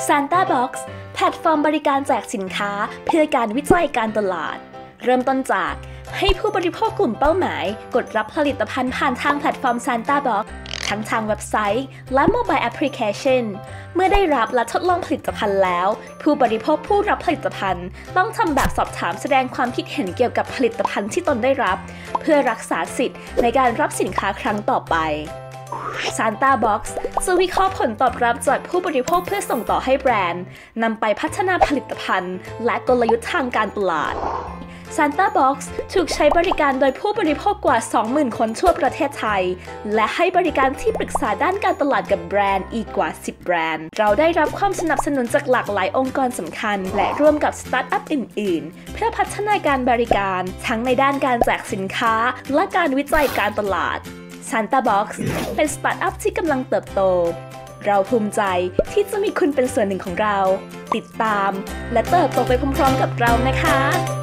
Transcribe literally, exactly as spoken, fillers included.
Santa Box แพลตฟอร์มบริการแจกสินค้าเพื่อการวิจัยการตลาดเริ่มต้นจากให้ผู้บริโภคกลุ่มเป้าหมายกดรับผลิตภัณฑ์ผ่านทางแพลตฟอร์ม Santa Box ทั้งทางเว็บไซต์และโมบายแอปพลิเคชันเมื่อได้รับและทดลองผลิตภัณฑ์แล้วผู้บริโภคผู้รับผลิตภัณฑ์ต้องทำแบบสอบถามแสดงความคิดเห็นเกี่ยวกับผลิตภัณฑ์ที่ตนได้รับเพื่อรักษาสิทธิ์ในการรับสินค้าครั้งต่อไป Santa Box จะวิเคราะห์ผลตอบรับจากผู้บริโภคเพื่อส่งต่อให้แบรนด์นำไปพัฒนาผลิตภัณฑ์และกลยุทธ์ทางการตลาด Santa Box ถูกใช้บริการโดยผู้บริโภคกว่า สองหมื่น คนทั่วประเทศไทยและให้บริการที่ปรึกษาด้านการตลาดกับแบรนด์อีกกว่า สิบ แบรนด์เราได้รับความสนับสนุนจากหลากหลายองค์กรสำคัญและร่วมกับสตาร์ทอัพอื่นๆเพื่อพัฒนาการบริการทั้งในด้านการแจกสินค้าและการวิจัยการตลาด Santa Box เป็นสตาร์ทอัพที่กำลังเติบโตเราภูมิใจที่จะมีคุณเป็นส่วนหนึ่งของเราติดตามและเติบโตไปพร้อมๆกับเรานะคะ